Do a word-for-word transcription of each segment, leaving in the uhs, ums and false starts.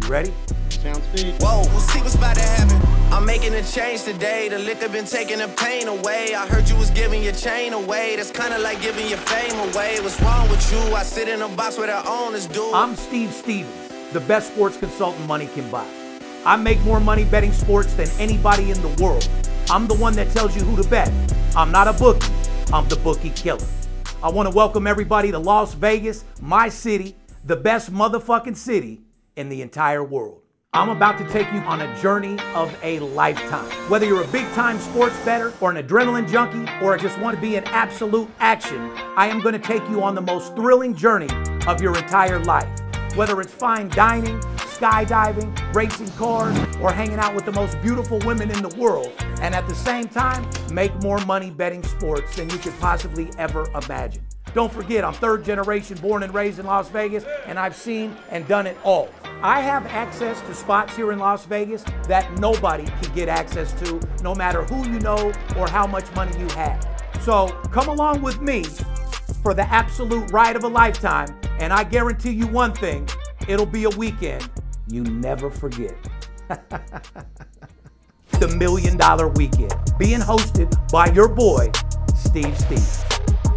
You ready? Sounds good. Whoa, we'll see what's about to happen. I'm making a change today. The liquor been taking the pain away. I heard you was giving your chain away. That's kind of like giving your fame away. What's wrong with you? I sit in a box where the owners do. I'm Steve Stevens, the best sports consultant money can buy. I make more money betting sports than anybody in the world. I'm the one that tells you who to bet. I'm not a bookie. I'm the bookie killer. I want to welcome everybody to Las Vegas, my city, the best motherfucking city in the entire world. I'm about to take you on a journey of a lifetime. Whether you're a big-time sports bettor or an adrenaline junkie or just want to be in absolute action, I am going to take you on the most thrilling journey of your entire life. Whether it's fine dining, skydiving, racing cars, or hanging out with the most beautiful women in the world, and at the same time, make more money betting sports than you could possibly ever imagine. Don't forget, I'm third generation born and raised in Las Vegas, and I've seen and done it all. I have access to spots here in Las Vegas that nobody can get access to, no matter who you know or how much money you have. So come along with me for the absolute ride of a lifetime, and I guarantee you one thing, it'll be a weekend you never forget. The Million Dollar Weekend, being hosted by your boy, Steve Stevens.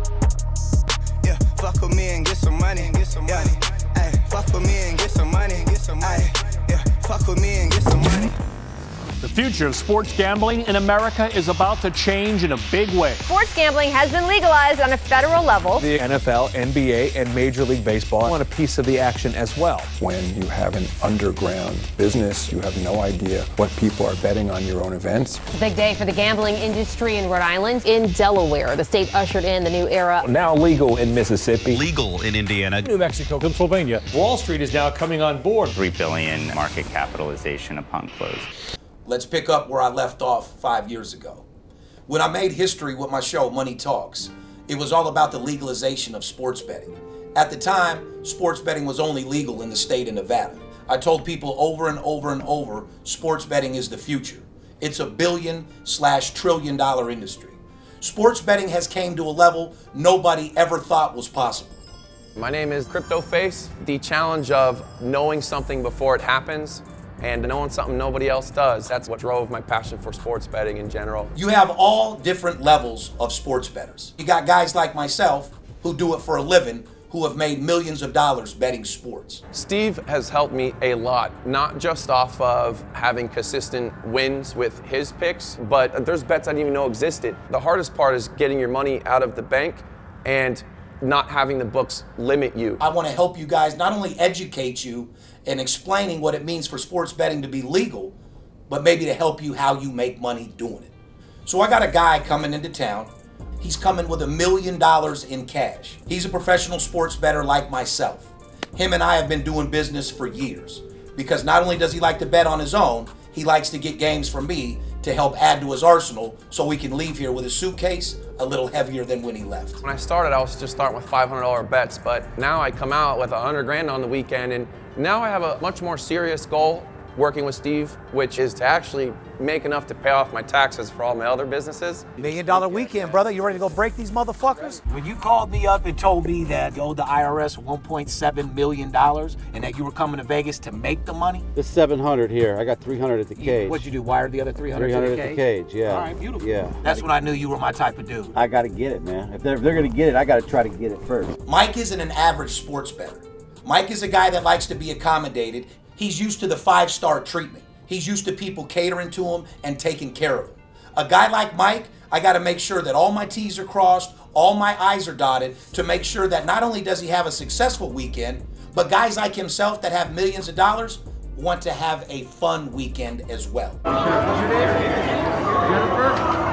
Yeah, fuck with me and get some money and get some money. Ay, fuck with me and get some money and get some money. Yeah, fuck with me and get some money. The future of sports gambling in America is about to change in a big way. Sports gambling has been legalized on a federal level. The N F L, N B A, and Major League Baseball want a piece of the action as well. When you have an underground business, you have no idea what people are betting on your own events. It's a big day for the gambling industry in Rhode Island. In Delaware, the state ushered in the new era. Now legal in Mississippi. Legal in Indiana. New Mexico, Pennsylvania. Wall Street is now coming on board. Three billion dollars market capitalization upon close. Let's pick up where I left off five years ago. When I made history with my show, Money Talks, it was all about the legalization of sports betting. At the time, sports betting was only legal in the state of Nevada. I told people over and over and over, sports betting is the future. It's a billion slash trillion dollar industry. Sports betting has came to a level nobody ever thought was possible. My name is Crypto Face. The challenge of knowing something before it happens and knowing something nobody else does. That's what drove my passion for sports betting in general. You have all different levels of sports bettors. You got guys like myself who do it for a living, who have made millions of dollars betting sports. Steve has helped me a lot, not just off of having consistent wins with his picks, but there's bets I didn't even know existed. The hardest part is getting your money out of the bank and not having the books limit you. I want to help you guys not only educate you in explaining what it means for sports betting to be legal, but maybe to help you how you make money doing it. So I got a guy coming into town. He's coming with a million dollars in cash. He's a professional sports bettor like myself. Him and I have been doing business for years because not only does he like to bet on his own, he likes to get games from me to help add to his arsenal so we can leave here with a suitcase a little heavier than when he left. When I started, I was just starting with five hundred dollar bets, but now I come out with a hundred grand on the weekend, and now I have a much more serious goal working with Steve, which is to actually make enough to pay off my taxes for all my other businesses. Million Dollar Weekend, brother. You ready to go break these motherfuckers? When you called me up and told me that you owed the I R S one point seven million dollars and that you were coming to Vegas to make the money? It's seven hundred here. I got three hundred at the cage. What'd you do, wired the other three hundred three hundred to the at cage? the cage, yeah. All right, beautiful. Yeah. That's when I knew you were my type of dude. I got to get it, man. If they're, if they're going to get it, I got to try to get it first. Mike isn't an average sports bettor. Mike is a guy that likes to be accommodated. He's used to the five-star treatment. He's used to people catering to him and taking care of him. A guy like Mike, I got to make sure that all my T's are crossed, all my I's are dotted to make sure that not only does he have a successful weekend, but guys like himself that have millions of dollars want to have a fun weekend as well. What's your name? Jennifer?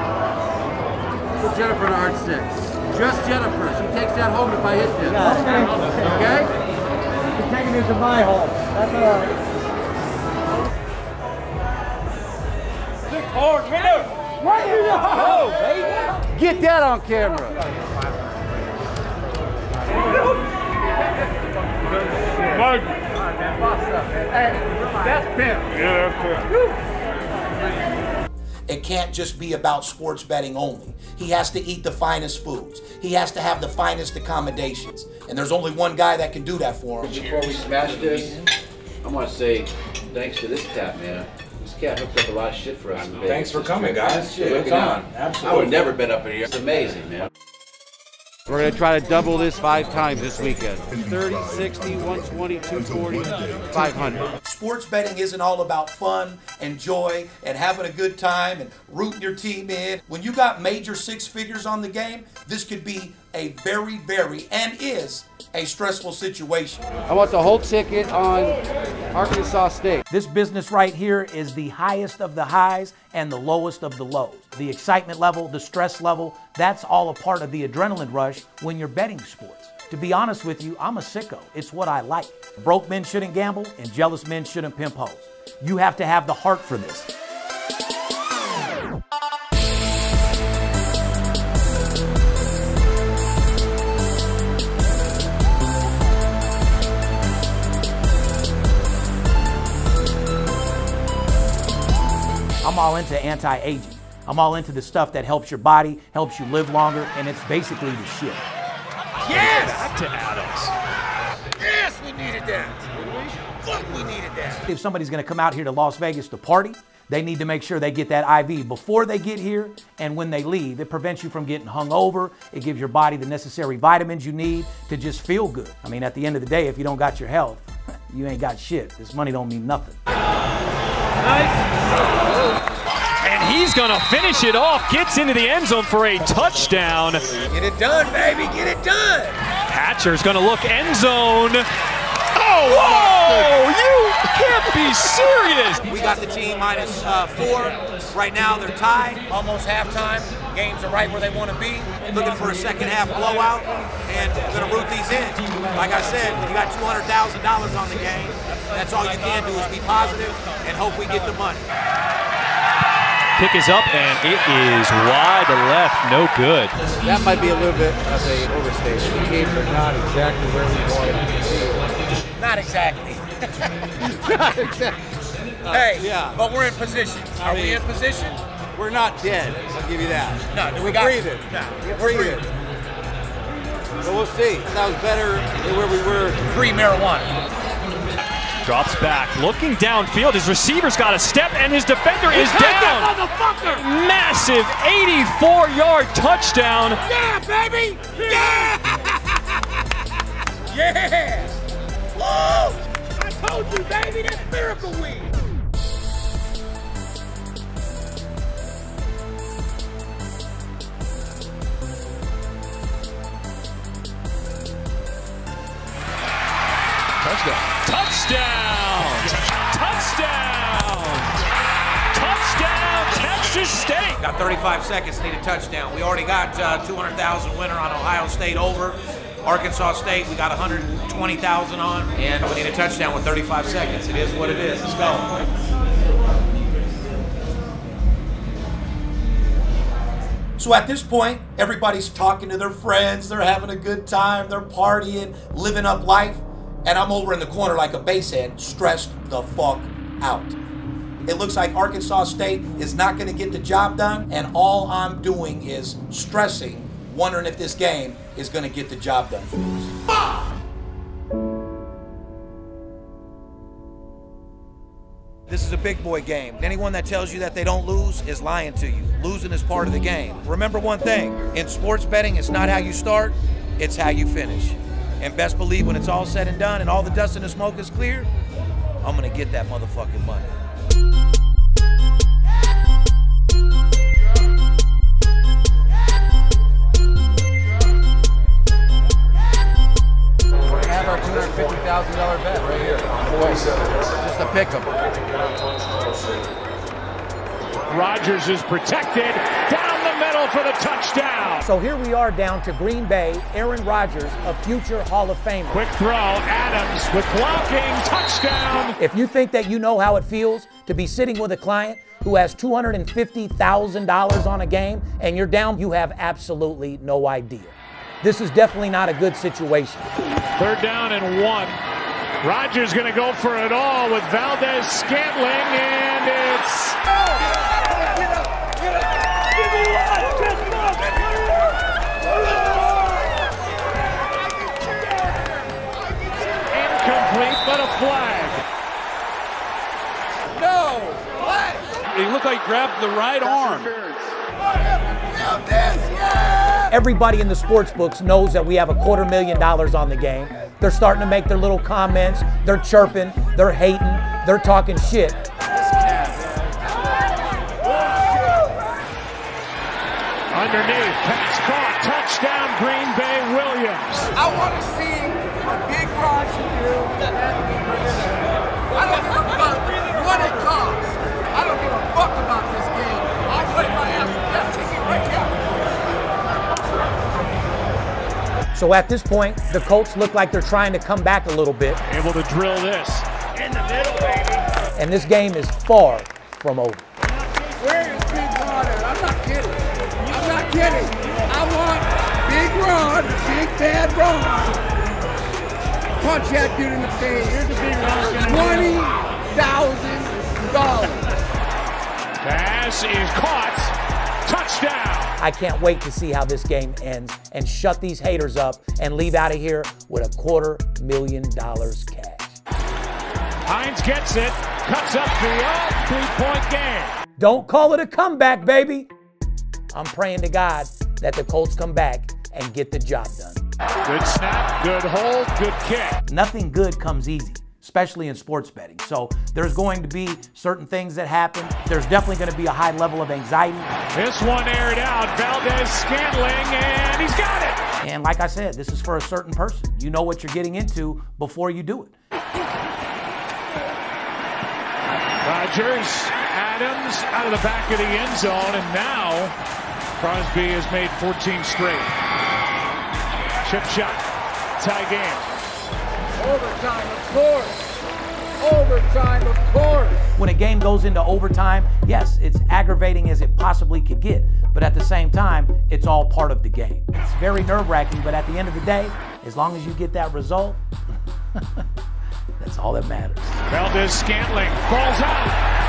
Put Jennifer in a hard six. Just Jennifer. She takes that home if I hit this. Okay? You're taking it to my home. That's all right. Forward, winner! What you know, baby? Get that on camera. Mike. That's pimp. Yeah, that's it. It can't just be about sports betting only. He has to eat the finest foods. He has to have the finest accommodations. And there's only one guy that can do that for him. Before we smash this, I want to say thanks to this cat, man. This cat hooked up a lot of shit for us in Vegas. Thanks for coming, guys. Shit, It's on. Absolutely. I would have never been up in here. It's amazing, man. We're going to try to double this five times this weekend. thirty, sixty, one twenty, two forty, five hundred. Sports betting isn't all about fun and joy and having a good time and rooting your team in. When you got major six figures on the game, this could be a very, very, and is a stressful situation. I want the whole ticket on Arkansas State. This business right here is the highest of the highs and the lowest of the lows. The excitement level, the stress level, that's all a part of the adrenaline rush when you're betting sports. To be honest with you, I'm a sicko. It's what I like. Broke men shouldn't gamble and jealous men shouldn't pimp hoes. You have to have the heart for this. I'm all into anti-aging. I'm all into the stuff that helps your body, helps you live longer, and it's basically the shit. Yes! Back to Adams. Yes, we needed that. Fuck, we needed that. If somebody's gonna come out here to Las Vegas to party, they need to make sure they get that I V before they get here and when they leave. It prevents you from getting hungover. It gives your body the necessary vitamins you need to just feel good. I mean, at the end of the day, if you don't got your health, you ain't got shit. This money don't mean nothing. And he's going to finish it off. Gets into the end zone for a touchdown. Get it done, baby. Get it done. Hatcher's going to look end zone. Oh, whoa! You can't be serious. We got the team minus uh, four. Right now they're tied. Almost halftime. Games are right where they want to be. Looking for a second half blowout. And we're going to root these in. Like I said, you got two hundred thousand dollars on the game. That's all you can do is be positive and hope we get the money. Kick is up, and it is wide to left. No good. That might be a little bit of a overstatement. The games are not exactly where we wanted them to be. Not exactly. Not exactly. Hey, yeah. But we're in position. Are I mean, we in position? We're not dead. I'll give you that. No, do we we're got breathing. No, we're breathing. So we'll see. That was better than where we were pre-marijuana. Drops back, looking downfield. His receiver's got a step, and his defender is down. Motherfucker! Massive eighty-four yard touchdown. Yeah, baby! Yeah! Yeah! Woo! I told you, baby, that's miracle weed. Touchdown. Touchdown! Touchdown! Touchdown, Texas State! Got thirty-five seconds, need a touchdown. We already got uh, two hundred thousand winner on Ohio State over. Arkansas State, we got one hundred twenty thousand on, and we need a touchdown with thirty-five seconds. It is what it is. Let's go. So at this point, everybody's talking to their friends, they're having a good time, they're partying, living up life. And I'm over in the corner like a basehead, stressed the fuck out. It looks like Arkansas State is not going to get the job done, and all I'm doing is stressing, wondering if this game is going to get the job done for us. This is a big boy game. Anyone that tells you that they don't lose is lying to you. Losing is part of the game. Remember one thing, in sports betting, it's not how you start, it's how you finish. And best believe when it's all said and done and all the dust and the smoke is clear, I'm gonna get that motherfucking money. We're gonna have our two hundred fifty thousand dollar bet right here. Just a pick 'em. Rodgers is protected down the middle for the touchdown. So here we are down to Green Bay, Aaron Rodgers, a future Hall of Famer. Quick throw, Adams with blocking, touchdown. If you think that you know how it feels to be sitting with a client who has two hundred fifty thousand dollars on a game and you're down, you have absolutely no idea. This is definitely not a good situation. Third down and one. Rodgers going to go for it all with Valdez Scantling, and it's... Incomplete, but a flag. he grabbed the right arm. Everybody in the sports books knows that we have a quarter million dollars on the game. They're starting to make their little comments. They're chirping. They're hating. They're talking shit. Underneath, pass caught, touchdown, Green Bay Williams. I want to see what Big Ron should do. I don't give a fuck what it costs. I don't give a fuck about this game. I'll play my ass with that ticket right now. So at this point, the Colts look like they're trying to come back a little bit. Able to drill this. In the middle, baby. And this game is far from over. Where is Big Ron at? I'm not kidding. I'm not kidding. I want Big Ron, Big Bad Ron. Punch that dude in the face. Here's the Big Ron. twenty thousand dollars. Pass is caught. Touchdown. I can't wait to see how this game ends and shut these haters up and leave out of here with a quarter million dollars cash. Hines gets it. Cuts up the three-point game. Don't call it a comeback, baby. I'm praying to God that the Colts come back and get the job done. Good snap, good hold, good kick. Nothing good comes easy, especially in sports betting. So there's going to be certain things that happen. There's definitely going to be a high level of anxiety. This one aired out. Valdez Scantling, and he's got it. And like I said, this is for a certain person. You know what you're getting into before you do it. Rodgers, Adams out of the back of the end zone, and now Crosby has made fourteen straight. Chip shot, tie game. Overtime, of course. Overtime, of course. When a game goes into overtime, yes, it's aggravating as it possibly could get, but at the same time, it's all part of the game. It's very nerve-wracking, but at the end of the day, as long as you get that result, that's all that matters. Valdez Scantling falls out.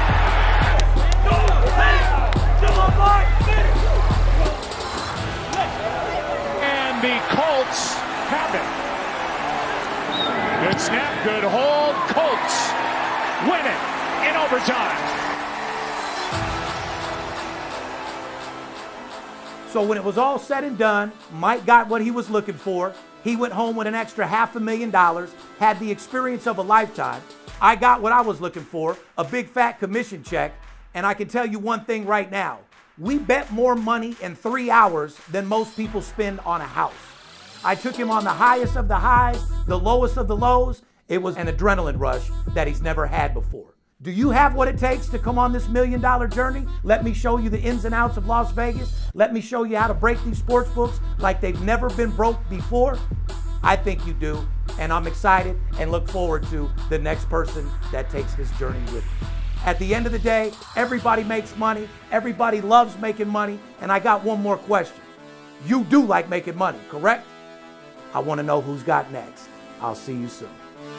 And the Colts have it. Good snap, good hold. Colts win it in overtime. So when it was all said and done, Mike got what he was looking for. He went home with an extra half a million dollars, had the experience of a lifetime. I got what I was looking for, a big fat commission check. And I can tell you one thing right now. We bet more money in three hours than most people spend on a house. I took him on the highest of the highs, the lowest of the lows. It was an adrenaline rush that he's never had before. Do you have what it takes to come on this million dollar journey? Let me show you the ins and outs of Las Vegas. Let me show you how to break these sports books like they've never been broke before. I think you do, and I'm excited and look forward to the next person that takes this journey with me. At the end of the day, everybody makes money, everybody loves making money, and I got one more question. You do like making money, correct? I want to know who's got next. I'll see you soon.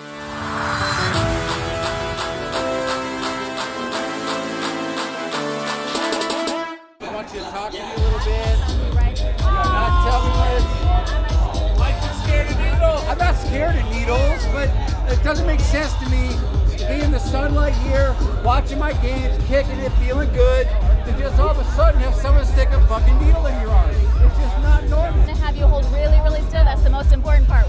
I want you to talk to me a little bit. Not tell me what it's like. You're scared of needles. I'm not scared of needles, but it doesn't make sense to me to be in the sunlight here, watching my games, kicking it, feeling good, to just all of a sudden have someone stick a fucking needle in your arm. It's just not normal. To have you hold really, really still, that's the most important part.